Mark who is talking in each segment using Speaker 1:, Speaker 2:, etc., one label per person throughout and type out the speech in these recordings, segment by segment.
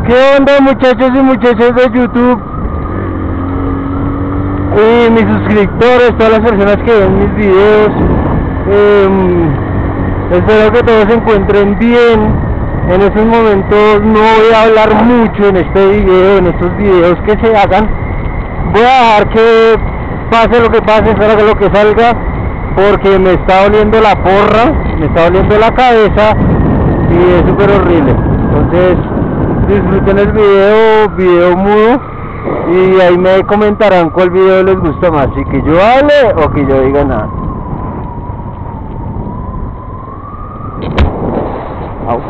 Speaker 1: ¿Qué onda, muchachos y muchachas de YouTube? Y mis suscriptores, todas las personas que ven mis videos, espero que todos se encuentren bien. En estos momentos no voy a hablar mucho en este video, en estos videos que se hagan. Voy a dejar que pase lo que pase, salga lo que salga, porque me está doliendo la porra, me está doliendo la cabeza y es súper horrible. Entonces disfruten el video mudo, y ahí me comentarán cuál video les gusta más, si que yo hable o que yo diga nada. Au.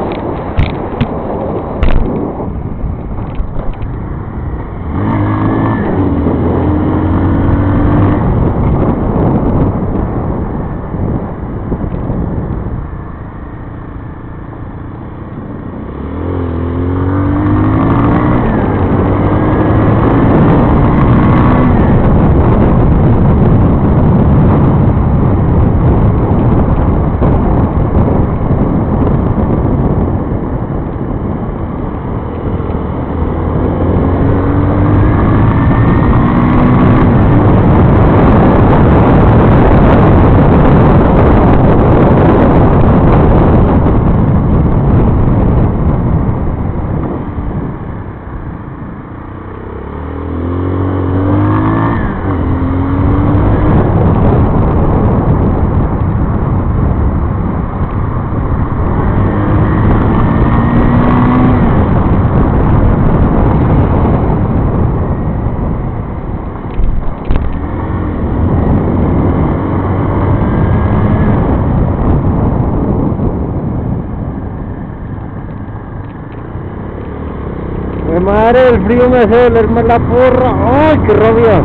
Speaker 1: Madre, el frío me hace doler más la porra. ¡Ay, qué rabia!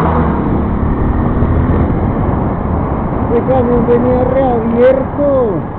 Speaker 1: El camión venía reabierto.